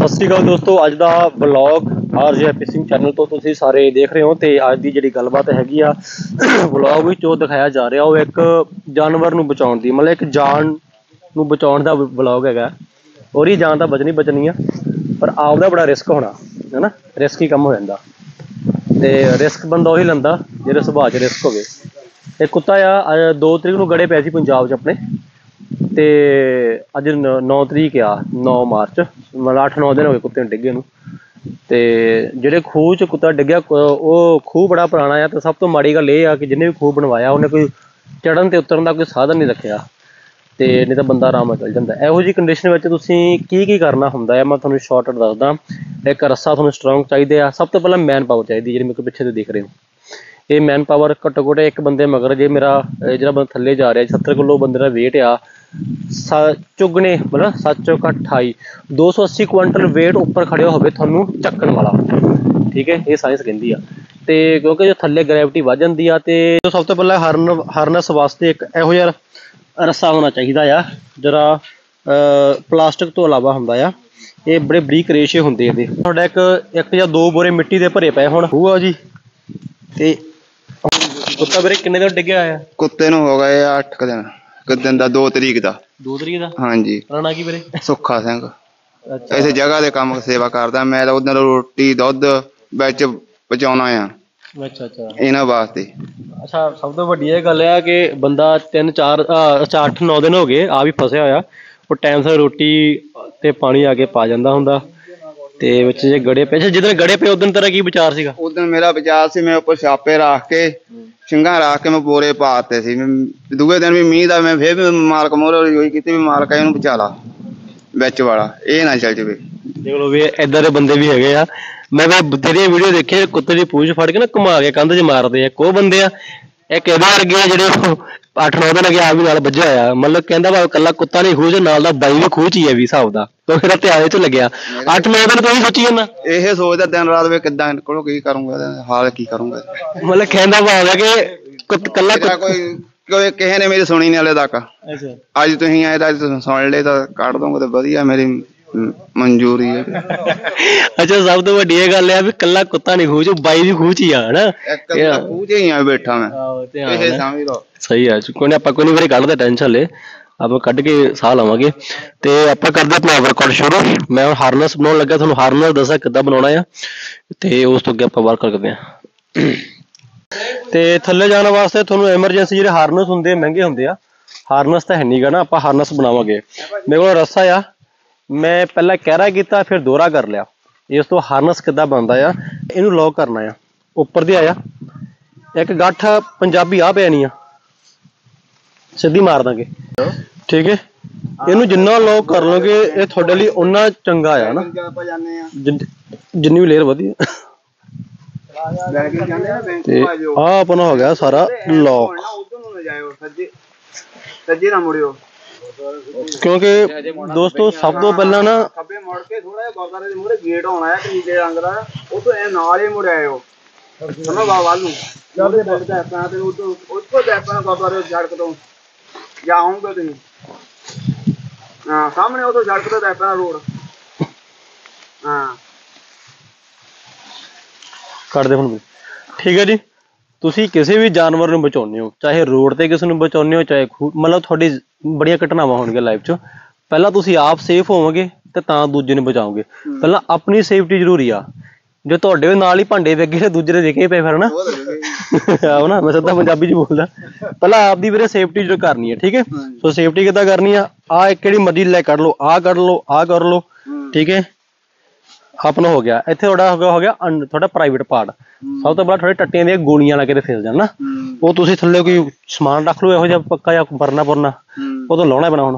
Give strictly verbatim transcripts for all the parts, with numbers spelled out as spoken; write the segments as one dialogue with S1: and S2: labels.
S1: सत श्री अकाल दोस्तों, अज का blog R J fishing channel तो तुसीं सारे देख रहे हो। तो अज की जी गलबात हैगी आ ब्लॉग में जो दिखाया जा रहा वो एक जानवर नूं बचाउण दी, मतलब एक जान नूं बचाउण दा ब्लॉग हैगा। और ही जान तो बचनी बचनी है पर आपदा बड़ा रिस्क होना है ना, रिस्की कम हो जाता। तो रिस्क बंदा उही लैंदा जिहदे सुभाਅ च रिस्क होवे। एक कुत्ता आ दो तरीक नूं गड़े पे सी पंजाब च अपने, तो अज नौ तरीक आ नौ मार्च, मतलब अठ नौ दिन हो गए कुत्ते डिगे नूं। तो जेह्ड़े खूह च कुत्ता डिग्या वो खूह बड़ा पुराना है। तो सब तो माड़ी गल ये कि जिन्हें भी खूह बनवाया उन्हें कोई चढ़न ते उतरन का कोई साधन नहीं रखा, तो नहीं तो बंदा आराम नाल चल जाता। इहो जी कंडीशन में तुसीं की की करना हुंदा है मैं तुहानूं शॉर्टकट दसदा। एक रस्सा तुहानूं स्ट्रोंग चाहिए आ, सब तो पहला मैन पावर चाहिए जी मेरे पिछे देख रहे हो। ये मैन पावर घट्टो घट्ट एक बंदे मगर जे मेरा जो बंदा थले जा रहा है सत्तर किलो बंदे का वेट आ, चुगने मतलब सत्त चौ घट अठाई दो सौ अस्सी क्विंटल वेट उपर खड़े हो थानू चक्कन वाला, ठीक है। ये साइंस कहती है। तो क्योंकि जो थले ग्रैविटी वध जाती है तो सब तो पहला हरन हारनस वास्ते एक इहो जिहा रस्सा होना चाहिए आ जरा प्लास्टिक तो इलावा हुंदा आ। ये बड़े बरीक रेशे होंदे इहदे। तुहाडा एक एक या दो बोरे मिट्टी दे भरे पे हुण होआ जी। ते कुत्ता वीरे किन्ने दिन डिग्या आया?
S2: कुत्ते नूं हो गए अठ क दिन, क दिन दा दो तरीक दा।
S1: दो तरीक दा?
S2: हाँ जी।
S1: राणा की वीरे?
S2: सुखा सिंह।
S1: अच्छा।
S2: इस जगह दे काम सेवा करदा मैं, उहदे नाल रोटी दुध विच पहुंचाउणा आ।
S1: अच्छा अच्छा
S2: इन्हां वास्ते।
S1: अच्छा, सब तो वड्डी ये गल है कि बंदा तीन चार अच्छा अठ नौ दिन हो गए आ भी फसिया होया, वो टाइम सिर रोटी ते पानी आके पा जांदा हुंदा। ते विच जे गड़े पे जिस दिन गड़े पे उस दिन तेरा की विचार सीगा?
S2: उस दिन मेरा विचार सी मैं उपर छापे रख के छिंगा रख के मैं बोरे पाते सी। दूए दिन भी मींह दा मैं फिर भी मालक मोहर होई कीती भी मालक इहनूं बचा ला विच वाला, ये ना चल जावे।
S1: देख लो भी इदां दे बंदे भी हैगे आ। मैं बथेरियां वीडियो देखे कुत्ते दी पूंछ फड़ के ना घुमा के कंध च मारदे आ। कोह बंदे आ एक इहदे वर्गे आ जेहड़े अठ नौ दिन अगे आ भी नाल वज्झिया होया, मतलब कहंदा भाਵੇਂ कल्ला कुत्ता नहीं खूह च नाल दा बाई भी खूह च ही है भी हिसाब दा। तो मेरा ध्यान च लग्या अठ नौ दिन तूं सोची जाना
S2: ਇਹ ਸੋਚਦਾ ਦਿਨ ਰਾਤ ਵੇ ਕਿੱਦਾਂ ਨਿਕਲੋ ਕੀ ਕਰੂੰਗਾ ਹਾਲ ਕੀ ਕਰੂੰਗਾ।
S1: मतलब कहंदा भाव है कि कल्ला
S2: ਕੋਈ ਕੋਈ ਕਿਸੇ ਨੇ ਮੇਰੀ ਸੁਣੀ ਨਹੀਂ ਹਲੇ ਤੱਕ।
S1: अच्छा
S2: ਅੱਜ ਤੁਸੀਂ ਆਏ ਤਾਂ ਤੁਸੀਂ ਸੁਣ ਲਏ ਤਾਂ ਕੱਢ ਦੋਗੇ ਤਾਂ ਵਧੀਆ, ਮੇਰੀ ਮਨਜ਼ੂਰੀ ਹੈ।
S1: अच्छा, सब तो वड्डी ये गल है भी कल्ला कुत्ता नहीं खूह च, बाई भी खूह च ही आ ना।
S2: ਇੱਕ ਖੂਹ 'ਚ ਹੀ ਆ ਬੈਠਾ ਮੈਂ, ਇਹ ਸਮਝ ਲਓ।
S1: सही है, कोई नहीं, ਆਪਾਂ ਕੋਈ नहीं कढ़ दे टेंशन ले, ਆਪਾਂ ਕੱਢ ਕੇ ਸਾਹ ਲਵਾਂਗੇ। ਤੇ ਆਪਾਂ ਕਰਦੇ ਆਪਣਾ ਵਰਕਆਊਟ ਸ਼ੁਰੂ। ਮੈਂ ਹੁਣ ਹਾਰਨੈਸ ਬਣਾਉਣ ਲੱਗਾ, ਤੁਹਾਨੂੰ ਹਾਰਨੈਸ ਦੱਸਾਂ ਕਿੱਦਾਂ ਬਣਾਉਣਾ ਆ ਤੇ ਉਸ ਤੋਂ ਅੱਗੇ ਆਪਾਂ ਵਰਕ ਕਰਦੇ ਹਾਂ। ਤੇ ਥੱਲੇ ਜਾਣ ਵਾਸਤੇ ਤੁਹਾਨੂੰ ਐਮਰਜੈਂਸੀ ਜਿਹੜੇ ਹਾਰਨੈਸ ਹੁੰਦੇ ਆ ਮਹਿੰਗੇ ਹੁੰਦੇ ਆ। ਹਾਰਨੈਸ ਤਾਂ ਹੈ ਨਹੀਂਗਾ ਨਾ, ਆਪਾਂ ਹਾਰਨੈਸ ਬਣਾਵਾਂਗੇ। ਮੇਰੇ ਕੋਲ ਰੱਸਾ ਆ, ਮੈਂ ਪਹਿਲਾਂ ਕਹਿਰਾ ਕੀਤਾ ਫਿਰ ਦੋਹਰਾ ਕਰ ਲਿਆ। ਇਸ ਤੋਂ ਹਾਰਨੈਸ ਕਿੱਦਾਂ ਬਣਦਾ ਆ, ਇਹਨੂੰ ਲੌਕ ਕਰਨਾ ਆ ਉੱਪਰ ਦੀ ਆਇਆ ਇੱਕ ਗੱਠ ਪੰਜਾਬੀ ਆ ਪੈਣੀ ਆ ਸਿੱਧੀ ਮਾਰ ਦਾਂਗੇ, ਠੀਕ ਹੈ। ਇਹਨੂੰ ਜਿੰਨਾ ਲੌਕ ਕਰ ਲਓਗੇ ਇਹ ਤੁਹਾਡੇ ਲਈ ਓਨਾ ਚੰਗਾ ਆ ਨਾ, ਜਿੰਨੀ ਵੀ ਲੇਅਰ ਵਧੀ। ਤੇ ਆ ਆਪਣਾ ਹੋ ਗਿਆ ਸਾਰਾ ਲੌਕ,
S2: ਸੱਜੇ ਨਾ ਮੁੜਿਓ
S1: ਕਿਉਂਕਿ ਦੋਸਤੋ ਸਭ ਤੋਂ ਪਹਿਲਾਂ ਨਾ
S2: ਖੱਬੇ ਮੁੜ ਕੇ ਥੋੜਾ ਜਿਹਾ ਗੁਰਦਾਰੇ ਦੇ ਮੂਹਰੇ ਗੇਟ ਆਉਣਾ ਹੈ ਨੀਲੇ ਰੰਗ ਦਾ, ਉਹ ਤੋਂ ਇਹ ਨਾਲ ਹੀ ਮੁੜ ਆਇਓ ਸਮਝ ਵਾ ਵੱਲ ਨੂੰ ਚੱਲਦੇ ਬੈਠਦਾ ਆਪਾਂ ਤੇ ਉਹ ਤੋਂ ਉੱਥੋਂ ਬੈਠਣਾ ਗੁਰਦਾਰੇ ਸੜਕ ਤੋਂ ਜਾਓਗੇ ਤੁਸੀਂ। ਹਾਂ ਸਾਹਮਣੇ ਉਹ ਤੋਂ ਸੜਕ ਤੋਂ ਬੈਠਣਾ ਰੋਡ। ਹਾਂ
S1: ਕੱਢ ਦੇ ਹੁਣ, ਠੀਕ ਹੈ ਜੀ। ਤੁਸੀਂ ਕਿਸੇ ਵੀ ਜਾਨਵਰ ਨੂੰ ਬਚਾਉਂਦੇ ਹੋ, ਚਾਹੇ ਰੋਡ ਤੇ ਕਿਸੇ ਨੂੰ ਬਚਾਉਂਦੇ ਹੋ, ਚਾਹੇ ਖੂਹ, ਮਤਲਬ ਤੁਹਾਡੀ ਬੜੀਆਂ ਘਟਨਾਵਾਂ ਹੋਣਗੀਆਂ ਲਾਈਫ 'ਚ। ਪਹਿਲਾਂ ਤੁਸੀਂ ਆਪ ਸੇਫ ਹੋਵੋਗੇ ਤੇ ਤਾਂ ਦੂਜੇ ਨੂੰ ਬਚਾਓਗੇ। ਪਹਿਲਾਂ ਆਪਣੀ ਸੇਫਟੀ ਜ਼ਰੂਰੀ ਆ। ਜੇ ਤੁਹਾਡੇ ਨਾਲ ਹੀ ਭਾਂਡੇ ਵੇਗੇ ਤੇ ਦੂਜੇ ਦੇ ਦੇਖੇ ਪਏ ਫਿਰ ਨਾ ਆਹੋ ਨਾ, ਮੈਂ ਸਿੱਧਾ ਪੰਜਾਬੀ 'ਚ ਬੋਲਦਾ। ਪਹਿਲਾਂ ਆਪਦੀ ਵੀਰੇ ਸੇਫਟੀ ਜ਼ਰੂਰ ਕਰਨੀ ਹੈ, ਠੀਕ ਹੈ। ਸੋ ਸੇਫਟੀ ਕਿੱਦਾਂ ਕਰਨੀ ਆ, ਆਹ ਕਿਹੜੀ ਮਰਜ਼ੀ ਲੈ ਕੱਢ ਲਓ, ਆਹ ਕੱਢ ਲਓ, ਆਹ ਕਰ ਲਓ, ਠੀਕ ਹੈ। ਆਪਣਾ ਹੋ ਗਿਆ ਇੱਥੇ ਤੁਹਾਡਾ ਹੋ ਗਿਆ ਹੋ ਗਿਆ ਤੁਹਾਡਾ ਪ੍ਰਾਈਵੇਟ ਪਾਰਟ। ਸਭ ਤੋਂ ਪਹਿਲਾਂ ਤੁਹਾਡੇ ਟੱਟੀਆਂ ਦੀਆਂ ਗੋਲੀਆਂ ਲਾ ਕੇ ਤੇ ਫਿਸ ਜਾਣ ਨਾ, ਉਹ ਤੁਸੀਂ ਥੱਲੇ ਕੋਈ ਸਮਾਨ ਰੱਖ ਲਓ ਇਹੋ ਜਿਹਾ ਪੱਕਾ ਜਾਂ ਬਰਨਾ ਬੁਰਨਾ, ਉਹ ਤਾਂ ਲਾਉਣਾ ਪੈਣਾ ਹੁਣ,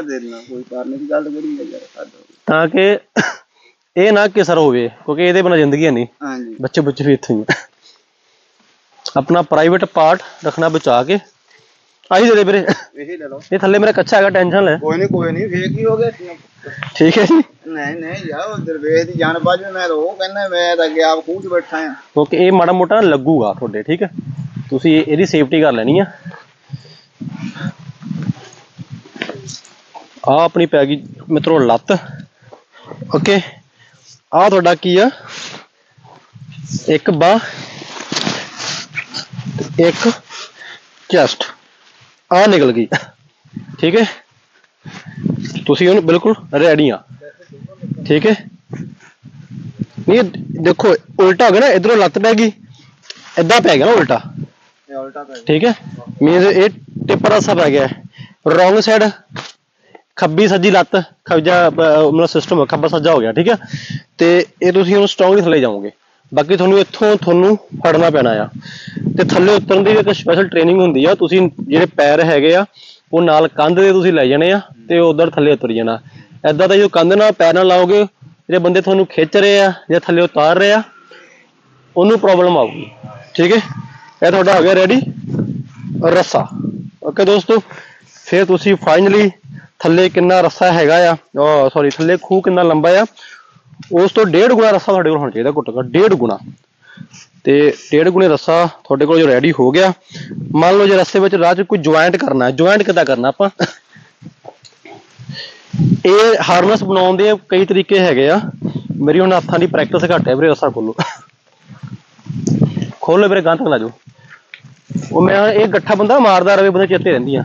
S1: ਤਾਂ ਕਿ ਇਹ ਨਾ ਕਿਸਰ ਹੋਵੇ, ਕਿਉਂਕਿ ਇਹਦੇ ਬਿਨਾਂ ਜ਼ਿੰਦਗੀ ਹੈ ਨਹੀਂ। ਬੱਚੇ ਬੱਚੇ ਵੀ ਇੱਥੇ ਹੀ ਆਪਣਾ ਪ੍ਰਾਈਵੇਟ ਪਾਰਟ ਰੱਖਣਾ ਬਚਾ ਕੇ। ਆਹੀ ਦੇ ਦੇ ਵੀਰੇ, ਇਹ ਥੱਲੇ ਮੇਰਾ ਕੱਚਾ ਹੈਗਾ, ਟੈਨਸ਼ਨ ਲੈ।
S2: ਕੋਈ ਨਹੀਂ ਕੋਈ ਨਹੀਂ, ਫੇਰ ਕੀ ਹੋ ਗਿਆ,
S1: ਠੀਕ ਹੈ ਜੀ।
S2: ਨਹੀਂ ਨਹੀਂ ਯਾਰ ਦਰਵੇਸ਼ ਦੀ ਜਾਨ ਬਾਜ ਮੈਂ ਤਾਂ ਉਹ ਕਹਿੰਦਾ, ਮੈਂ ਤਾਂ ਅੱਗੇ ਆਪ ਖੂਹ 'ਚ ਬੈਠਾ ਆ।
S1: ਕਿਉਂਕਿ ਇਹ ਮਾੜਾ ਮੋਟਾ ਲੱਗੂਗਾ ਤੁਹਾਡੇ, ਠੀਕ ਹੈ। ਤੁਸੀਂ ਇਹਦੀ ਸੇਫਟੀ ਕਰ ਲੈਣੀ ਆ। ਆ ਆਪਣੀ ਪੈ ਗਈ ਮਿੱਤਰੋ ਲੱਤ, ਓਕੇ। ਆ ਤੁਹਾਡਾ ਕੀ ਆ, ਇੱਕ ਬਾਹ ਇੱਕ ਚੈਸਟ ਆ ਨਿਕਲ ਗਈ। ਠੀਕ ਹੈ, ਤੁਸੀਂ ਹੁਣ ਬਿਲਕੁਲ ਰੈਡੀ ਆ। ਠੀਕ ਹੈ, ਨਹੀਂ ਦੇਖੋ ਉਲਟਾ ਹੋ ਗਿਆ ਨਾ, ਇਧਰੋਂ ਲੱਤ ਪੈ ਗਈ, ਏਦਾਂ ਪੈ ਗਿਆ ਨਾ ਉਲਟਾ। ਠੀਕ ਹੈ, ਮੀਨਸ ਇਹ ਟਿੱਪ ਰੱਸਾ ਪੈ ਗਿਆ। ਰੋਂਗ ਸਾਈਡ ਖੱਬੀ ਸੱਜੀ ਲੱਤ ਖੱਜਾ ਮਤਲਬ ਸਿਸਟਮ ਖੱਬਾ ਸੱਜਾ ਹੋ ਗਿਆ। ਠੀਕ ਹੈ, ਤੇ ਇਹ ਤੁਸੀਂ ਹੁਣ ਸਟਰੋਂਗਲੀ ਥੱਲੇ ਜਾਓਗੇ। ਬਾਕੀ ਤੁਹਾਨੂੰ ਇੱਥੋਂ ਤੁਹਾਨੂੰ ਫੜਨਾ ਪੈਣਾ ਆ, ਤੇ ਥੱਲੇ ਉਤਰਨ ਦੀ ਇੱਕ ਸਪੈਸ਼ਲ ਟ੍ਰੇਨਿੰਗ ਹੁੰਦੀ ਆ। ਤੁਸੀਂ ਜਿਹੜੇ ਪੈਰ ਹੈਗੇ ਆ ਉਹ ਨਾਲ ਕੰਧ ਦੇ ਤੁਸੀਂ ਲੈ ਜਾਣੇ ਆ, ਤੇ ਉਧਰ ਥੱਲੇ ਉਤਰ ਜਾਣਾ। ਏਦਾਂ ਤਾਂ ਜੋ ਕੰਧ ਨਾਲ ਪੈਰ ਨਾਲ ਲਾਓਗੇ, ਜਿਹੜੇ ਬੰਦੇ ਤੁਹਾਨੂੰ ਖਿੱਚ ਰਹੇ ਆ ਜਾਂ ਥੱਲੇ ਉਤਾਰ ਰਹੇ ਆ ਉਹਨੂੰ ਪ੍ਰੋਬਲਮ ਆਊਗੀ। ਠੀਕ ਹੈ, ਇਹ ਤੁਹਾਡਾ ਹੋ ਗਿਆ ਰੈਡੀ ਰੱਸਾ। ਓਕੇ ਦੋਸਤੋ, ਫਿਰ ਤੁਸੀਂ ਫਾਈਨਲੀ ਥੱਲੇ ਕਿੰਨਾ ਰੱਸਾ ਹੈਗਾ ਆ, ਸੌਰੀ ਥੱਲੇ ਖੂਹ ਕਿੰਨਾ ਲੰਬਾ ਆ, ਉਸ ਤੋਂ ਡੇਢ ਗੁਣਾ ਰੱਸਾ ਤੁਹਾਡੇ ਕੋਲ ਹੋਣਾ ਚਾਹੀਦਾ, ਘੱਟੋ ਘੱਟ ਡੇਢ ਗੁਣਾ। ਤੇ ਡੇਢ ਗੁਣੇ ਰੱਸਾ ਤੁਹਾਡੇ ਕੋਲ ਜੋ ਰੈਡੀ ਹੋ ਗਿਆ। ਮੰਨ ਲਓ ਜੇ ਰਸਤੇ ਵਿੱਚ ਰਾਹ 'ਚ ਕੋਈ ਜੁਆਇੰਟ ਕਰਨਾ, ਜੁਆਇੰਟ ਕਿੱਦਾਂ ਕਰਨਾ ਆਪਾਂ, ਇਹ ਹਾਰਨਸ ਬਣਾਉਣ ਦੇ ਕਈ ਤਰੀਕੇ ਹੈਗੇ ਆ। ਮੇਰੀ ਹੁਣ ਹੱਥਾਂ ਦੀ ਪ੍ਰੈਕਟਿਸ ਘੱਟ ਹੈ ਵੀਰੇ। ਰੱਸਾ ਖੋਲੋ, ਖੋਲੋ ਵੀਰੇ, ਗਾਂ ਤੱਕ ਲਾ ਜਾਓ। ਉਹ ਮੈਂ ਇਹ ਗੱਠਾ ਬੰਦਾ ਮਾਰਦਾ ਰਹੇ, ਬੰਦੇ ਚੇਤੇ ਰਹਿੰਦੀਆਂ।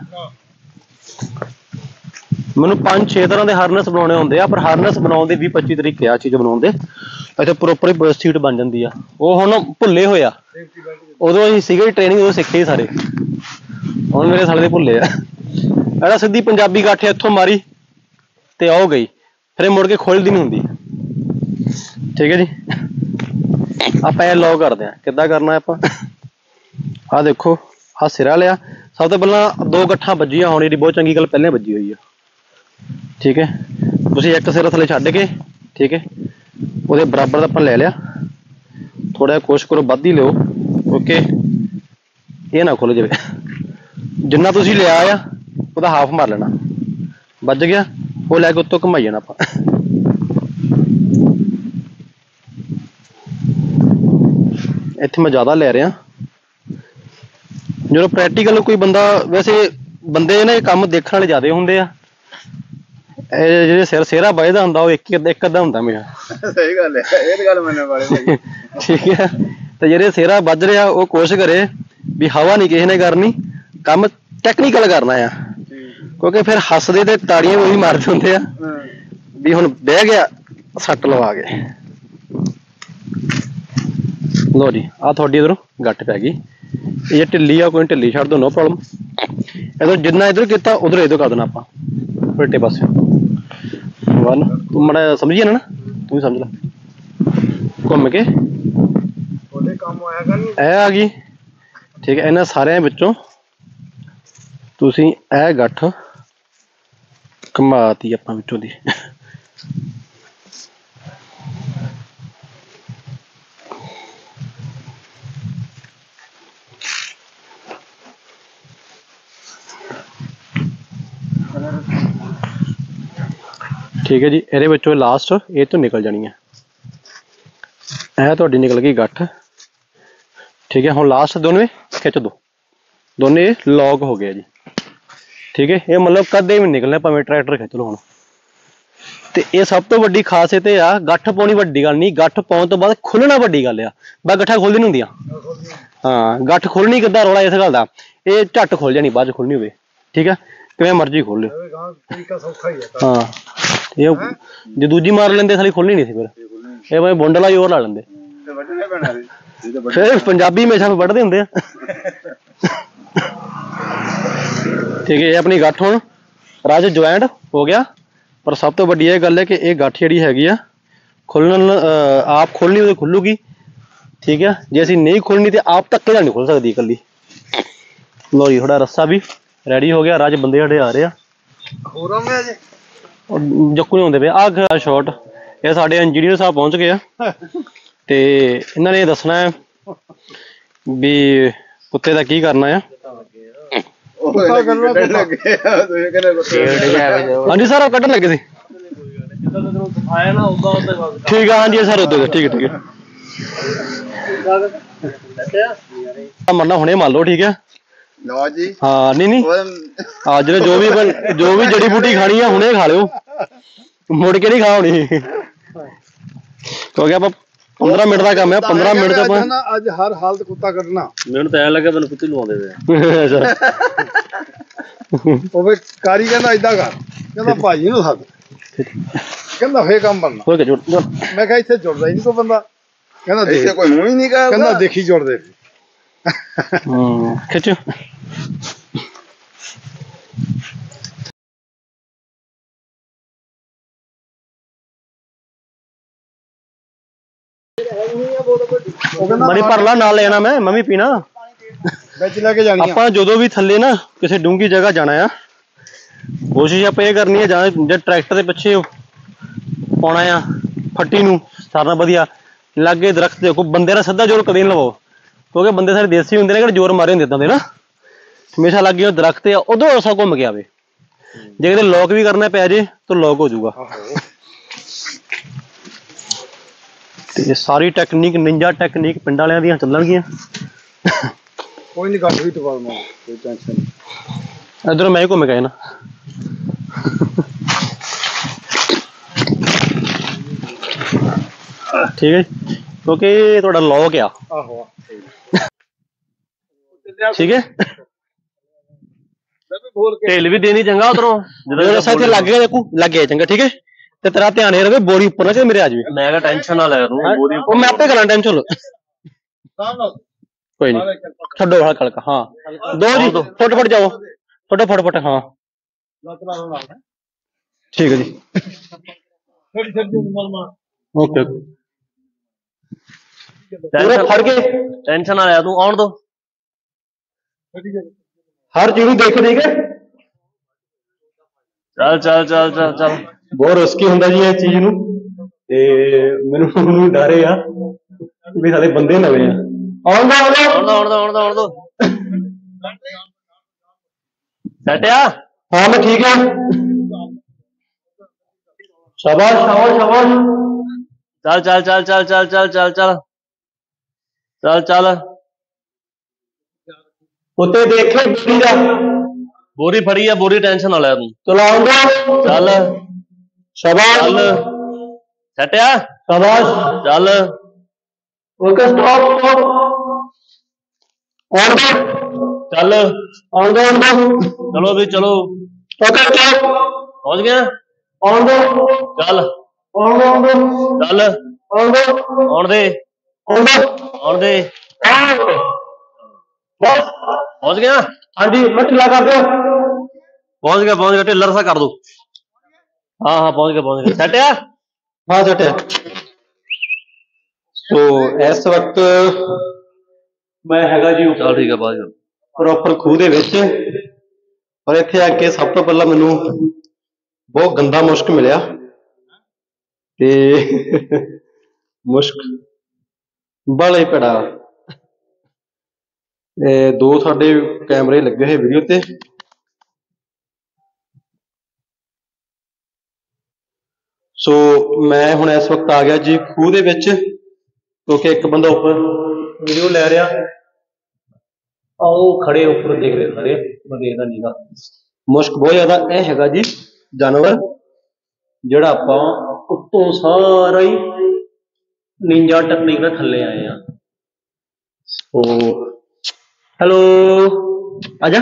S1: ਮੈਨੂੰ ਪੰਜ ਛੇ ਤਰ੍ਹਾਂ ਦੇ ਹਾਰਨਸ ਬਣਾਉਣੇ ਹੁੰਦੇ ਆ, ਪਰ ਹਾਰਨਸ ਬਣਾਉਣ ਦੇ ਵੀਹ ਪੱਚੀ ਤਰੀਕੇ ਆ ਚੀਜ਼ ਬਣਾਉਣ ਦੇ। ਇੱਥੇ ਪ੍ਰੋਪਰ ਹੀ ਸੀਟ ਬਣ ਜਾਂਦੀ ਆ। ਉਹ ਹੁਣ ਭੁੱਲੇ ਹੋਏ ਆ, ਉਦੋਂ ਅਸੀਂ ਸੀਗੇ ਟ੍ਰੇਨਿੰਗ ਉਦੋਂ ਸਿੱਖੇ ਹੀ ਸਾਰੇ, ਹੁਣ ਮੇਰੇ ਸਾਲੇ ਦੇ ਭੁੱਲੇ ਆ। ਇਹਦਾ ਸਿੱਧੀ ਪੰਜਾਬੀ ਗੱਠ ਇੱਥੋਂ ਮਾਰੀ ਤੇ ਆਓ ਗਈ, ਫਿਰ ਇਹ ਮੁੜ ਕੇ ਖੋਲਦੀ ਨਹੀਂ ਹੁੰਦੀ। ਠੀਕ ਹੈ ਜੀ, ਆਪਾਂ ਇਹ ਲੌਕ ਕਰਦੇ ਹਾਂ। ਕਿੱਦਾਂ ਕਰਨਾ ਆਪਾਂ, ਆਹ ਦੇਖੋ ਆਹ ਸਿਰਾ ਲਿਆ। ਸਭ ਤੋਂ ਪਹਿਲਾਂ ਦੋ ਗੱਠਾਂ ਵੱਜੀਆਂ ਹੋਣੀ ਦੀ ਬਹੁਤ ਚੰਗੀ ਗੱਲ, ਪਹਿਲਾਂ ਵੱਜੀ ਹੋਈ ਆ। ਠੀਕ ਹੈ, ਤੁਸੀਂ ਇੱਕ ਸਿਰਾ ਥੱਲੇ ਛੱਡ ਕੇ, ਠੀਕ ਹੈ, ਉਹਦੇ ਬਰਾਬਰ ਦਾ ਆਪਾਂ ਲੈ ਲਿਆ। ਥੋੜਾ ਜਿਹਾ ਕੋਸ਼ਿਸ਼ ਕਰੋ ਵੱਧ ਹੀ ਲਿਓ, ਓਕੇ, ਇਹ ਨਾ ਖੁੱਲ ਜਾਵੇ। ਜਿੰਨਾ ਤੁਸੀਂ ਲਿਆ ਆ ਉਹਦਾ ਹਾਫ ਮਾਰ ਲੈਣਾ, ਵੱਜ ਗਿਆ ਉਹ ਲੈ ਕੇ ਉੱਤੋਂ ਘੁਮਾਈ ਜਾਣਾ ਆਪਾਂ। ਇੱਥੇ ਮੈਂ ਜ਼ਿਆਦਾ ਲੈ ਰਿਹਾ। ਜਦੋਂ ਪ੍ਰੈਕਟੀਕਲ ਕੋਈ ਬੰਦਾ, ਵੈਸੇ ਬੰਦੇ ਨੇ ਕੰਮ ਦੇਖਣ ਵਾਲੇ ਜ਼ਿਆਦਾ ਹੁੰਦੇ ਆ। ਇਹ ਜਿਹੜੇ ਸਿਰ ਸਿਹਰਾ ਵੱਜਦਾ ਹੁੰਦਾ ਉਹ ਇੱਕ ਇੱਕ ਅੱਧਾ ਹੁੰਦਾ ਮੇਰਾ।
S2: ਸਹੀ ਗੱਲ ਹੈ, ਇਹ ਤਾਂ ਗੱਲ ਮੰਨਣ ਵਾਲੀ।
S1: ਠੀਕ ਹੈ, ਤੇ ਜਿਹੜੇ ਸਿਹਰਾ ਵੱਜ ਰਿਹਾ ਉਹ ਕੋਸ਼ਿਸ਼ ਕਰੇ ਵੀ ਹਵਾ ਨਹੀਂ ਕਿਸੇ ਨੇ ਕਰਨੀ, ਕੰਮ ਟੈਕਨੀਕਲ ਕਰਨਾ ਆ। ਕਿਉਂਕਿ ਫਿਰ ਹੱਸਦੇ ਤੇ ਤਾੜੀਆਂ ਵੀ ਉਹੀ ਮਾਰਦੇ ਹੁੰਦੇ ਆ ਵੀ ਹੁਣ ਬਹਿ ਗਿਆ, ਸੱਟ ਲਵਾ ਗਏ। ਲੋ ਜੀ, ਆਹ ਤੁਹਾਡੀ ਇੱਧਰੋਂ ਗੱਠ ਪੈ ਗਈ। ਇਹ ਢਿੱਲੀ ਆ, ਕੋਈ ਢਿੱਲੀ ਛੱਡ ਦੋ, ਨੋ ਪ੍ਰੋਬਲਮ। ਇੱਧਰ ਜਿੰਨਾ ਇੱਧਰ ਕੀਤਾ ਉਧਰ ਇੱਧਰ ਕਰ ਦੇਣਾ ਆਪਾਂ, ਉਲਟੇ ਪਾਸੇ। ਵਨ ਤੂੰ ਮਾੜਾ ਸਮਝੀ ਜਾਣਾ ਨਾ, ਤੂੰ ਵੀ ਸਮਝ ਲੈ। ਘੁੰਮ ਕੇ ਇਹ ਆ ਗਈ। ਠੀਕ ਹੈ, ਇਹਨਾਂ ਸਾਰਿਆਂ ਵਿੱਚੋਂ ਤੁਸੀਂ ਇਹ ਗੱਠ ਘੁਮਾਤੀ ਆਪਾਂ ਵਿੱਚੋਂ ਦੀ। ਠੀਕ ਹੈ ਜੀ, ਇਹਦੇ ਵਿੱਚੋਂ ਲਾਸਟ ਇਹ ਤੋਂ ਨਿਕਲ ਜਾਣੀ ਹੈ। ਇਹ ਤੁਹਾਡੀ ਨਿਕਲ ਗਈ ਗੱਠ। ਠੀਕ ਹੈ, ਹੁਣ ਲਾਸਟ ਦੋਨੋਂ ਖਿੱਚ ਦੋ, ਦੋਨੇ ਲੌਕ ਹੋ ਗਏ ਜੀ। ਠੀਕ ਹੈ, ਇਹ ਮਤਲਬ ਕਦੇ ਵੀ ਨਿਕਲਣਾ, ਭਾਵੇਂ ਟਰੈਕਟਰ ਖਿੱਚ ਲਓ ਹੁਣ। ਤੇ ਇਹ ਸਭ ਤੋਂ ਵੱਡੀ ਖਾਸੀਅਤ ਇਹ ਆ, ਗੱਠ ਪਾਉਣੀ ਵੱਡੀ ਗੱਲ ਨਹੀਂ, ਗੱਠ ਪਾਉਣ ਤੋਂ ਬਾਅਦ ਖੁੱਲਣਾ ਵੱਡੀ ਗੱਲ ਆ। ਬਸ ਗੱਠਾਂ ਖੁੱਲਦੀ ਨਹੀਂ ਹੁੰਦੀਆਂ। ਹਾਂ, ਗੱਠ ਖੁੱਲਣੀ ਕਿੱਦਾਂ, ਰੌਲਾ ਇਸ ਗੱਲ ਦਾ। ਇਹ ਝੱਟ ਖੁੱਲ ਜਾਣੀ ਬਾਅਦ ਚ ਖੁੱਲਣੀ ਹੋਵੇ। ਠੀਕ ਹੈ, ਕਿਵੇਂ ਮਰਜ਼ੀ ਖੋਲ ਲਿਓ। ਹਾਂ, ਇਹ ਜੇ ਦੂਜੀ ਮਾਰ ਲੈਂਦੇ ਸਾਲੀ ਖੁੱਲਣੀ ਨਹੀਂ ਸੀ ਫਿਰ। ਇਹ ਭਾਵੇਂ ਬੁੰਡਲਾ ਹੀ ਹੋਰ ਲਾ ਲੈਂਦੇ। ਫਿਰ ਪੰਜਾਬੀ ਹਮੇਸ਼ਾ ਵੱਢਦੇ ਹੁੰਦੇ ਆ। ਠੀਕ ਹੈ, ਇਹ ਆਪਣੀ ਗੱਠ ਹੁਣ ਰਾਜ ਜੁਆਇੰਟ ਹੋ ਗਿਆ। ਪਰ ਸਭ ਤੋਂ ਵੱਡੀ ਇਹ ਗੱਲ ਹੈ ਕਿ ਇਹ ਗੱਠ ਜਿਹੜੀ ਹੈਗੀ ਆ ਖੁੱਲਣ ਆਪ ਖੁੱਲਣੀ ਉਹਦੇ ਖੁੱਲੂਗੀ। ਠੀਕ ਹੈ, ਜੇ ਅਸੀਂ ਨਹੀਂ ਖੋਲਣੀ ਤੇ ਆਪ ਧੱਕੇ ਨਾਲ ਨਹੀਂ ਖੁੱਲ ਸਕਦੀ ਇਕੱਲੀ। ਲੋ ਜੀ, ਥੋੜਾ ਰੱਸਾ ਵੀ ਰੈਡੀ ਹੋ ਗਿਆ। ਰਾਜ ਬੰਦੇ ਸਾਡੇ ਆ ਰਹੇ ਆ, ਜੱਕੂ ਨਹੀਂ ਹੁੰਦੇ ਪਏ। ਆਹ ਸ਼ਾਟ ਇਹ ਸਾਡੇ ਇੰਜੀਨੀਅਰ ਸਾਹਿਬ ਪਹੁੰਚ ਗਏ ਆ, ਤੇ ਇਹਨਾਂ ਨੇ ਦੱਸਣਾ ਹੈ ਵੀ ਕੁੱਤੇ ਦਾ ਕੀ ਕਰਨਾ ਆ। ਹਾਂਜੀ ਸਰ, ਉਹ ਕੱਢਣ ਲੱਗੇ ਸੀ। ਠੀਕ ਆ, ਹਾਂਜੀ ਸਰ, ਉਦੋਂ ਠੀਕ ਹੈ। ਠੀਕ ਹੈ, ਮੰਨਣਾ ਹੁਣੇ ਮੰਨ ਲਓ। ਠੀਕ ਹੈ,
S2: ਲਓ ਜੀ।
S1: ਹਾਂ, ਨਹੀਂ ਨਹੀਂ, ਹਾਂ ਜਿਹੜੇ ਜੋ ਵੀ ਜੋ ਵੀ ਜੜੀ ਬੂਟੀ ਖਾਣੀ ਆ ਹੁਣੇ ਖਾ ਲਿਓ, ਮੁੜ ਕੇ ਨਹੀਂ ਖਾ ਹੋਣੀ। ਕਿਉਂਕਿ ਆਪਾਂ पंद्रह मिनट का काम है। पंद्रह मिनट का
S3: अज हर हालत कुत्ता कटना
S1: मैंने तो ऐ लगे मैंने कुत्ते लवाते
S3: वे कारी कहना इदा कर कहना भाजी नूं सद कहना फे काम बनना मैं कहा इत्थे जुड़दा ही नहीं कोई बंदा कहना देख
S2: कोई मुंह ही नहीं
S3: कहना देखी जुड़दे
S1: खिच मरी भर ला नाल लेना मैं मैं भी पीना
S3: ਵਿੱਚ ਲੈ ਕੇ ਜਾਣੀ ਆ।
S1: ਆਪਾਂ ਜਦੋਂ ਵੀ ਥੱਲੇ ਨਾ ਕਿਸੇ ਡੂੰਗੀ ਜਗ੍ਹਾ ਜਾਣਾ ਆ ਕੋਸ਼ਿਸ਼ ਆਪਾਂ ਇਹ ਕਰਨੀ ਹੈ ਜਾਂ ਜੇ ਟਰੈਕਟਰ ਦੇ ਪਿੱਛੇ ਪਾਉਣਾ ਆ ਫੱਟੀ ਨੂੰ ਸਾਰਨਾ ਵਧੀਆ ਲਾਗੇ ਦਰਖਤ ਦੇ ਕੋਈ ਬੰਦੇ ਨਾਲ ਸਿੱਧਾ ਜ਼ੋਰ ਕਦੇ ਨਹੀਂ ਲਵਾਓ ਕਿਉਂਕਿ ਬੰਦੇ ਸਾਰੇ ਦੇਸੀ ਹੁੰਦੇ ਨੇ ਕਿ ਜ਼ੋਰ ਮਾਰੇ ਹੁੰਦੇ ਤਾਂ ਦੇ ਨਾ ਹਮੇਸ਼ਾ ਲਾਗੇ ਦਰਖਤ ਆ ਉਦੋਂ ਐਸਾ ਘੁੰਮ ਕੇ ਆਵੇ ਜੇ ਕਿਤੇ ਲੋਕ ਵੀ ਕਰਨਾ ਪੈ ਜੇ ਤਾਂ ਲੋਕ ਹੋ ਜਾਊਗਾ। ਤੇ ਸਾਰੀ ਟੈਕਨੀਕ ਨਿੰਜਾ ਟੈਕਨੀਕ ਪਿੰਡ ਵਾਲਿਆਂ ਦੀਆਂ ਚੱਲਣਗੀਆਂ।
S3: ਕੋਈ ਨਹੀਂ ਗੱਲ ਵੀ ਟਪਾ ਮੈਂ ਕੋਈ ਟੈਨਸ਼ਨ ਨਹੀਂ
S1: ਇਧਰ ਮੈਂ ਘੁੰਮ ਗਿਆ ਨਾ ਠੀਕ ਹੈ ਕਿਉਂਕਿ ਤੁਹਾਡਾ ਲੌਕ ਆ
S3: ਆਹੋ
S1: ਠੀਕ ਹੈ
S3: ਬੋਲ ਕੇ
S1: ਢਿੱਲ ਵੀ ਦੇਣੀ ਚੰਗਾ ਉਧਰੋਂ ਜਦੋਂ ਅਸਾਂ ਇੱਥੇ ਲੱਗ ਗਿਆ ਦੇਖੂ ਲੱਗ ਗਿਆ ਚੰਗਾ ਠੀਕ ਹੈ ਤੇ ਤੇਰਾ ਧਿਆਨ ਇਹ ਰਵੇ ਬੋਰੀ ਉੱਪਰ ਨਾ ਕਿ ਮੇਰੇ ਆ ਜਾਵੇ ਮੈਂ ਕਿਹਾ ਟੈਨਸ਼ਨ ਨਾ ਲੈ ਤੂੰ ਬੋਰੀ ਉਹ ਮੈਂ ਆਪੇ ਕਰਾਂ ਟੈਨਸ਼ਨ ਕੋਈ ਨਹੀਂ ਛੱਡੋ ਹਲਕਾ ਹਲਕਾ ਹਾਂ ਦੋ ਜੀ ਫੁੱਟ ਫੁੱਟ ਜਾਓ ਫਟੋ ਫਟ ਫਟ ਹਾਂ ਠੀਕ ਹੈ ਜੀ ਓਕੇ ਓਕੇ ਫੜ ਕੇ ਟੈਨਸ਼ਨ ਨਾ ਲੈ ਤੂੰ ਆਉਣ ਦੋ ਹਰ ਚੀਜ਼ ਨੂੰ ਦੇਖ ਠੀਕ ਹੈ ਚੱਲ ਚੱਲ ਚੱਲ ਚੱਲ ਚੱਲ ਬਹੁਤ ਰਿਸਕੀ ਹੁੰਦਾ ਜੀ ਇਹ ਚੀਜ਼ ਨੂੰ ਤੇ ਮੈਨੂੰ ਉਹਨੂੰ ਡਰੇ ਆ ਵੀ ਸਾਡੇ ਬੰਦੇ ਨਵੇਂ ਆ ਆਉਣ ਦਾ ਆਉਣ ਦਾ ਆਉਣ ਦਾ ਆਉਣ ਦਾ ਆਉਣ ਦਾ ਸੈਟਿਆ ਹਾਂ ਮੈਂ ਠੀਕ ਆ ਸ਼ਾਬਾਸ਼ ਸ਼ਾਬਾਸ਼ ਸ਼ਾਬਾਸ਼ ਚੱਲ ਚੱਲ ਚੱਲ ਚੱਲ ਚੱਲ ਚੱਲ ਚੱਲ ਚੱਲ ਚੱਲ ਉੱਤੇ ਦੇਖੇ ਬੋਰੀ ਦਾ ਬੋਰੀ ਫੜੀ ਆ ਬੋਰੀ ਟੈਨਸ਼ਨ ਨਾ ਲੈ ਤੂੰ ਚਲਾਉਂਦਾ ਚੱਲ ਸ਼ਾਬਾਸ਼ ਚੱਲ ਸੈਟਿਆ ਸ਼ਾਬਾਸ਼ ਚੱਲ ਓਕੇ ਸਟਾਪ ਸਟਾਪ ਆਉਂਦਾ ਚੱਲ ਆਉਂਦਾ ਆਉਂਦਾ ਚਲੋ ਵੀ ਚਲੋ ਓਕੇ ਸਟਾਪ ਪਹੁੰਚ ਗਿਆ ਆਉਂਦਾ ਚੱਲ ਆਉਂਦਾ ਆਉਂਦਾ ਚੱਲ ਆਉਂਦਾ ਆਉਣ ਦੇ ਆਉਂਦਾ ਆਉਣ ਦੇ ਬਸ ਪਹੁੰਚ ਗਿਆ ਹਾਂਜੀ ਮੈਂ ਢਿੱਲਾ ਕਰ ਦਿਓ ਪਹੁੰਚ ਗਿਆ ਪਹੁੰਚ ਗਿਆ ਢਿੱਲਾ ਰਸਾ ਕਰ ਦੋ ਹਾਂ ਹਾਂ ਪਹੁੰਚ ਗਿਆ ਪਹੁੰਚ ਗਿਆ ਸੈਟ ਆ ਹਾਂ ਸੈਟ ਆ ਸੋ ਇਸ ਵਕਤ ਮੈਂ ਹੈਗਾ ਜੀ ਚੱਲ ਠੀਕ ਆ ਬਾਅਦ ਪ੍ਰੋਪਰ ਖੂਹ ਦੇ ਵਿੱਚ ਪਰ ਇੱਥੇ ਆ ਕੇ ਸਭ ਤੋਂ ਪਹਿਲਾਂ ਮੈਨੂੰ ਬਹੁਤ ਗੰਦਾ ਮੁਸ਼ਕ ਮਿਲਿਆ ਤੇ ਮੁਸ਼ਕ ਬੜਾ ਹੀ ਭੈੜਾ ਦੋ ਸਾਡੇ ਕੈਮਰੇ ਲੱਗੇ ਹੋਏ ਵੀਡੀਓ ਤੇ ਸੋ ਮੈਂ ਹੁਣ ਇਸ ਵਕਤ ਆ ਗਿਆ ਜੀ ਖੂਹ ਦੇ ਵਿੱਚ ਕਿਉਂਕਿ ਇੱਕ ਬੰਦਾ ਉੱਪਰ ਵੀਡੀਓ ਲੈ ਰਿਹਾ ਆਓ ਖੜੇ ਉੱਪਰ ਦੇਖ ਰਹੇ ਸਾਰੇ ਮੈਂ ਦੇਖਦਾ ਨੀਗਾ ਮੁਸ਼ਕ ਬਹੁਤ ਜ਼ਿਆਦਾ ਇਹ ਹੈਗਾ ਜੀ ਜਾਨਵਰ ਜਿਹੜਾ ਆਪਾਂ ਉੱਤੋਂ ਸਾਰਾ ਹੀ ਨਿੰਜਾ ਟੈਕਨੀਕ ਨਾਲ ਥੱਲੇ ਆਏ ਆ ਸੋ ਹੈਲੋ ਆਜਾ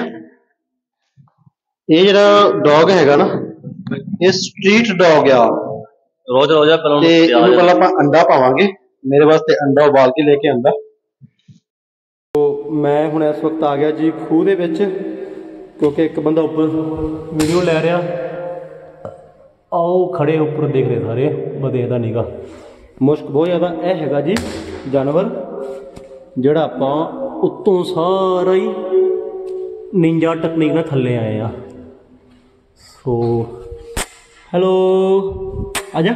S1: ਇਹ ਜਿਹੜਾ ਡੌਗ ਹੈਗਾ ਨਾ ਇਹ ਸਟਰੀਟ ਡੌਗ ਆ ਰੋਜ਼ ਰੋਜ਼ ਤੇ ਇਹਨੂੰ ਪਹਿਲਾਂ ਆਪਾਂ ਅੰਡਾ ਪਾਵਾਂਗੇ ਮੇਰੇ ਵਾਸਤੇ ਅੰਡਾ ਉਬਾਲ ਕੇ ਲੈ ਕੇ ਆਂਦਾ ਸੋ ਮੈਂ ਹੁਣ ਇਸ ਵਕਤ ਆ ਗਿਆ ਜੀ ਖੂਹ ਦੇ ਵਿੱਚ ਕਿਉਂਕਿ ਇੱਕ ਬੰਦਾ ਉੱਪਰ ਵੀਡੀਓ ਲੈ ਰਿਹਾ ਆਓ ਖੜੇ ਉੱਪਰ ਦੇਖ ਰਹੇ ਸਾਰੇ ਮੈਂ ਦੇਖਦਾ ਨੀਗਾ ਮੁਸ਼ਕ ਬਹੁਤ ਜ਼ਿਆਦਾ ਇਹ ਹੈਗਾ ਜੀ ਜਾਨਵਰ ਜਿਹੜਾ ਆਪਾਂ ਉੱਤੋਂ ਸਾਰਾ ਹੀ ਨਿੰਜਾ ਟੈਕਨੀਕ ਨਾਲ ਥੱਲੇ ਆਏ ਆ ਸੋ ਹੈਲੋ ਆਜਾ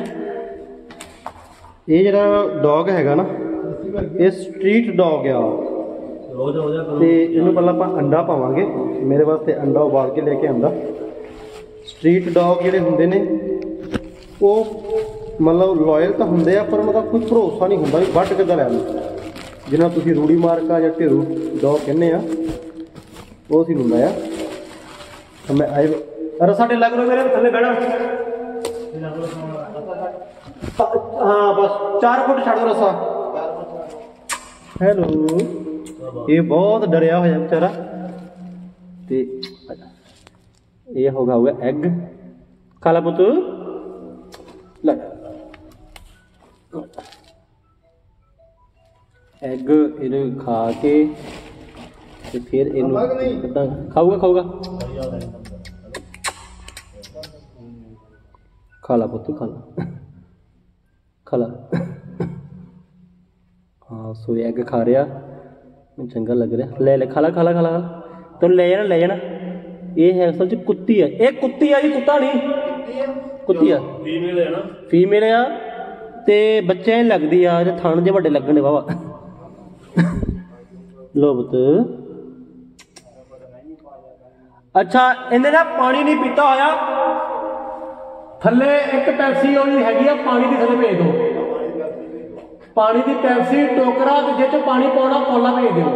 S1: ਇਹ ਜਿਹੜਾ ਡੌਗ ਹੈਗਾ ਨਾ ਇਹ ਸਟਰੀਟ ਡੌਗ ਆ ਤੇ ਇਹਨੂੰ ਪਹਿਲਾਂ ਆਪਾਂ ਅੰਡਾ ਪਾਵਾਂਗੇ ਮੇਰੇ ਵਾਸਤੇ ਅੰਡਾ ਉਬਾਲ ਕੇ ਲੈ ਕੇ ਆਂਦਾ ਸਟਰੀਟ ਡੌਗ ਜਿਹੜੇ ਹੁੰਦੇ ਨੇ ਉਹ ਮਤਲਬ ਲਾਇਲ ਤਾਂ ਹੁੰਦੇ ਆ ਪਰ ਉਹਨਾਂ ਦਾ ਕੋਈ ਭਰੋਸਾ ਨਹੀਂ ਹੁੰਦਾ ਵੀ ਵੱਢ ਕਿੱਦਾਂ ਲੈ ਲਓ ਜਿਹਨਾਂ ਤੁਸੀਂ ਰੂੜੀ ਮਾਰਕਾ ਜਾਂ ਢੇਰੂ ਡੌਗ ਕਹਿੰਦੇ ਆ ਉਹ ਸੀ ਹੁੰਦਾ ਆ ਮੈਂ ਆਏ ਰਸਾ ਢਿੱਲਾ ਕਰੋ ਮੇਰੇ ਥੱਲੇ ਬਹਿਣਾ ਹਾਂ ਬਸ चार फुट छड़ दो रस्सा। हेलो, ये बहुत डरिया होया बेचारा। ते ये होगा होगा एग। खा ला पुत्त, ले एग इन्हें खा के ते फिर इन्हें खाऊगा खाऊगा खा ला पुत्त, खा ला खा ला। हाँ सो एग खा रहा, चंगा लग रहा। ले ले खा ला खा ला खा ला तुम ले जाना ले जाना। ये है असल च कुत्ती है, एक कुत्ती है जी, कुत्ता नहीं कुत्ती है। फीमेल है ना, फीमेल है ते बच्चे लगदी आ, थन जे वड्डे लगने वावा। लो पुत्त। अच्छा इन्हें ना पानी नहीं पीता होया, थले एक पैप्सी वाली हैगी, पानी की थले भेज दो। पानी की पैप्सी टोकरा जिस च पानी पाना कोला भेज दो।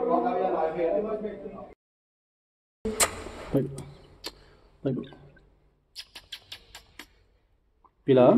S1: पिला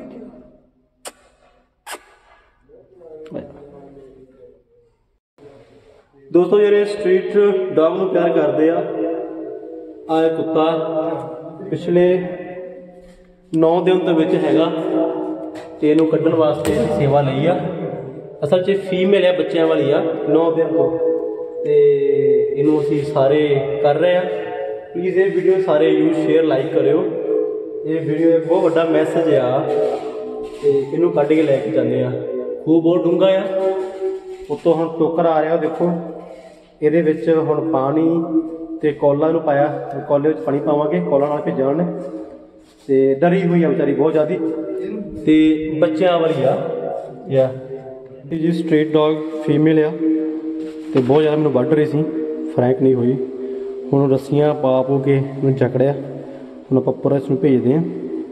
S1: दोस्तों जेरे स्ट्रीट डॉग नूं प्यार करते आ, आ कुत्ता पिछले नौ दिन तो विच हैगा ते इहनूं कड्ढण वास्ते सेवा लई आ। असल च फीमेल है, बच्चों वाली आ, नौ दिन तो ते इहनूं असीं सारे कर रहे हैं। प्लीज़ ये वीडियो सारे यूज शेयर लाइक करियो। ये वीडियो एक बहुत बड़ा मैसेज आ ते इहनूं कड्ढ के लैके जाने आ। खूह बहुत डूंगा आ, उत्तों हुण टोकर आ रहा देखो, ਇਹਦੇ ਵਿੱਚ ਹੁਣ ਪਾਣੀ ਤੇ ਕੋਲਾ ਨੂੰ ਪਾਇਆ, ਕੋਲੇ ਵਿੱਚ ਪਾਣੀ ਪਾਵਾਂਗੇ, ਕੋਲਾ ਨਾਲ ਭੇਜਾਂਗੇ ਤੇ ਡਰੀ ਹੋਈ ਆ ਵਿਚਾਰੀ ਬਹੁਤ ਜ਼ਿਆਦੀ ਤੇ ਬੱਚਿਆਂ ਵਾਲੀ ਆ ਯਾ ਇਹ ਜੀ ਸਟ੍ਰੀਟ ਡੌਗ ਫੀਮੇਲ ਆ ਤੇ ਬਹੁਤ ਜ਼ਿਆਦਾ ਮੈਨੂੰ ਵੱਢ ਰਹੀ ਸੀ, ਫਰੈਂਕ ਨਹੀਂ ਹੋਈ। ਹੁਣ ਰੱਸੀਆਂ ਪਾ ਪੂ ਕੇ ਮੈਨੂੰ ਜਕੜਿਆ, ਹੁਣ ਆਪਾਂ ਪੂਰਾ ਇਸ ਨੂੰ ਭੇਜਦੇ ਹਾਂ।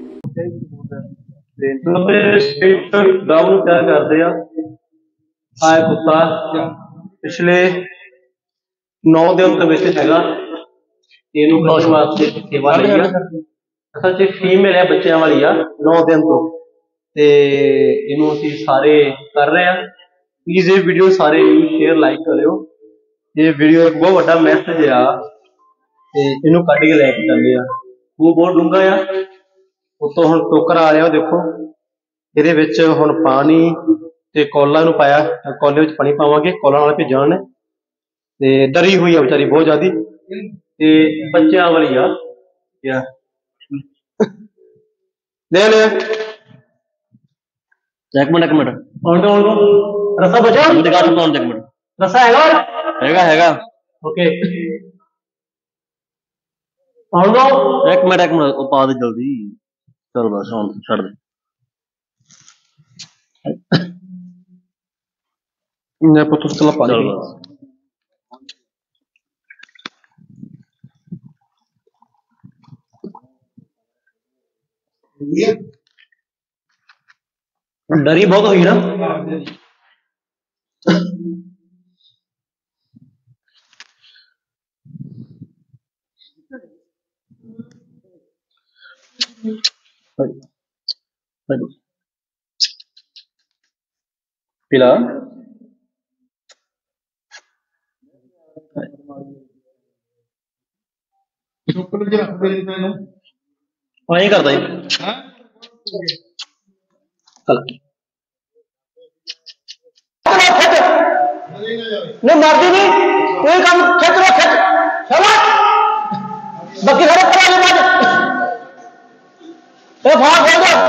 S1: ਸਟ੍ਰੀਟ ਡੌਗ ਨੂੰ ਪਿਆਰ ਕਰਦੇ ਆ, ਆਏ ਕੁੱਤਾ ਪਿਛਲੇ नौ दिन तो विच हैगा, इहनूं खाण वास्ते सेवा लई आ। असल च फीमेल है, बच्चों वाली आ, नौ दिन तो ते इहनूं असीं सारे कर रहे हैं। प्लीज़ ये वीडियो सारे शेयर लाइक करियो। ये वीडियो एक बहुत बड़ा मैसेज आ ते इहनूं कड्ढ के लैके जांदे आ। खूह बहुत डूंगा आ, उत्तों हुण टोकर आ रहा देखो, इहदे विच हुण पानी ते कोला नूं पाया, कोले विच पानी पावांगे, कोला नाल भेजांगे ते डरी हुई है बेचारी बहुत ज्यादा ते बच्चों वाली आ या ले ले एक मिनट एक मिनट और दो और दो रसा बचा दिखा सकता हूं, एक मिनट रसा हैगा हैगा हैगा ओके और दो एक मिनट एक मिनट पा दे जल्दी, चल बस ऑन छोड़ दे। मैं पुत्र चला पानी डरी बहुत हुई ना। पिला वही करता ही नहीं मर्दी नहीं कोई काम खिंच लो खिंच चलो बाकी सारे पढ़ा ले ए भाग हो जा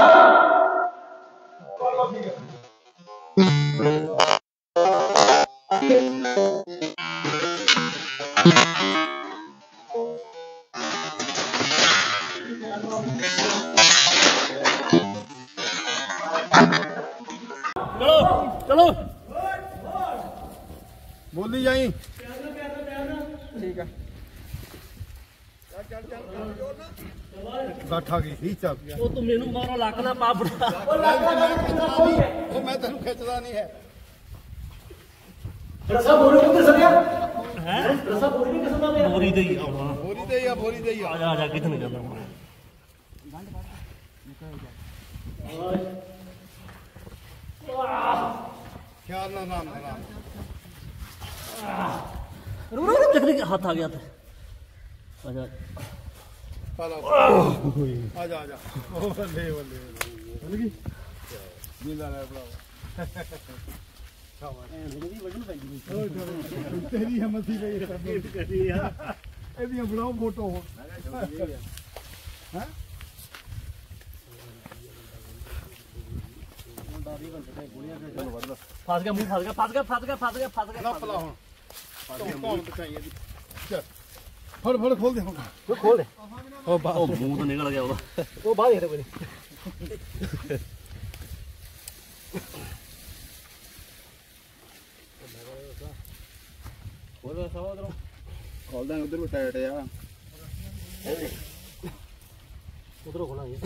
S1: चलो चलो बोली जाई ठीक है बैठा गई ठीक चल वो तू मेनू मारो लक ना पा बुढ़ा वो मैं तेनू खिंचदा नहीं है रसा बोरी किथे सरिया हैं रसा बोरी किथे सरिया बोरी दे ही आउणा बोरी दे ही आ बोरी दे ही आ जा आ जा किथे नहीं जांदा
S3: ਖਿਆਲ ਨਾਲ ਰਾਮ ਰਾਮ
S1: ਰੁਕ ਰੁਕ ਚੱਕਰੀ ਹੱਥ ਆ ਗਿਆ ਤੇ ਆ ਜਾ
S3: ਪਾਲਾ ਆ ਜਾ ਆ ਜਾ ਉਹ ਬੱਲੇ ਬੱਲੇ ਬੱਲੇ ਗਈ ਜਿੰਦਾ ਲੈ ਭਰਾ ਤੇਰੀ ਹਮਸੀ ਲਈ ਰੇਟ ਕਰੀ ਆ ਇਹਦੀਆਂ ਬਣਾਓ ਫੋਟੋ ਹੁਣ ਹੈ
S1: ਫਸ ਗਿਆ ਮੂੰਹ ਫਸ ਗਿਆ ਫਸ ਗਿਆ ਫਸ ਗਿਆ ਫਸ ਗਿਆ ਫਸ ਗਿਆ
S3: ਲੱਪ ਲਾ ਹੁਣ ਕੌਣ ਬਚਾਈ ਇਹਦੀ ਚੱਲ ਫੜ ਫੜ ਖੋਲ ਦੇ ਹੁਣ
S1: ਖੋਲ ਦੇ ਉਹ ਬਾ ਉਹ ਮੂੰਹ ਤੋਂ ਨਿਕਲ ਗਿਆ ਉਹਦਾ ਉਹ ਬਾਹਰ ਹੀ ਕੋਈ ਉਹਦਾ ਸਵਾ ਉਧਰੋਂ
S2: ਖੋਲ ਦਾਂਗੇ ਉਧਰ ਵੀ ਟਾਇਟ ਆ
S1: ਉਧਰੋਂ ਖੋਲਾਂਗੇ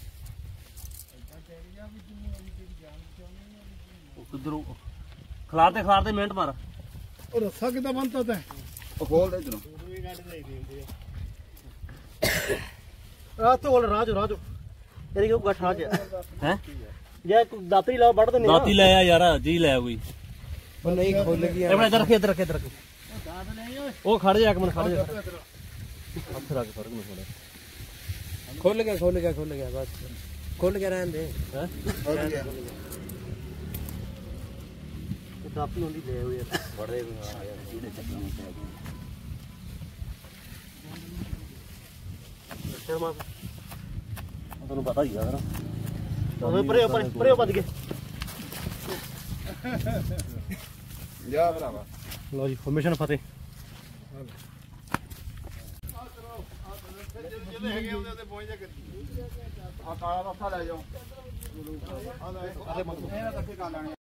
S1: ਉਧਰੋਂ ਖਲਾਰ ਤੇ ਖਲਾਰ ਤੇ ਮਿੰਟ ਮਾਰ
S3: ਉਹ ਰੱਸਾ ਕਿੱਦਾਂ ਬੰਨਤਾ ਤੈਂ
S2: ਉਹ ਖੋਲ ਦੇ ਇਧਰੋਂ
S1: ਰਾਹ ਤੋਂ ਰਾਹ ਚੋ ਰਾਹ ਚੋ ਤੇਰੀ ਕਿਉਂ ਗੱਠਾ ਚ ਹੈ ਜੇ ਦਾਤੀ ਲਾ ਵੱਢ ਦਿੰਦੇ ਦਾਤੀ ਲੈ ਆ ਯਾਰ ਜੀ ਲੈ ਕੋਈ ਉਹ ਨਹੀਂ ਖੁੱਲ ਗਿਆ ਇਹ ਇੱਧਰ ਰੱਖੇ ਇੱਧਰ ਰੱਖੇ ਇੱਧਰ ਰੱਖੇ ਉਹ ਖੜ ਜਾ ਇੱਕ ਮਿੰਟ ਖੜ ਜਾ ਹੱਥ ਰੱਖ ਫਰਕ ਨਹੀਂ ਥੋੜਾ ਖੁੱਲ ਗਿਆ ਖੁੱਲ ਗਿਆ ਖੁੱਲ ਗਿਆ ਬਸ ਖੁੱਲ ਗਿਆ ਰਹਿਣ ਦੇ ਹੈ
S2: ਖੋਲ ਗਿਆ
S1: ਦਾਤੀ ਹੁੰਦੀ ਲੈ ਹੋਈ ਯਾਰ
S2: ਬੜੇ ਆ ਯਾਰ ਜਿਹੜੇ ਚੱਕੀ ਨਹੀਂ
S1: ਸ਼ਰਮਾ ਤੁਹਾਨੂੰ ਪਤਾ ਹੀ ਆ ਯਾਰ ਉਹ ਪਰੇ ਪਰੇ ਪਰੇ ਵੱਜ ਗਏ
S2: ਜਾ ਭਰਾਵਾ
S1: ਲਓ ਜੀ ਫਾਰਮੇਸ਼ਨ ਫਤਿਹ
S3: ਜਿਹਦੇ ਹੈਗੇ ਉਹਦੇ ਤੇ ਪਹੁੰਚ ਜਾ ਗੱਡੀ
S2: ਆ ਕਾਲਾ ਰੱਸਾ ਲੈ ਜਾਓ ਆ ਲੈ ਆ ਇਕੱਠੇ ਕਰ ਲੈਣੇ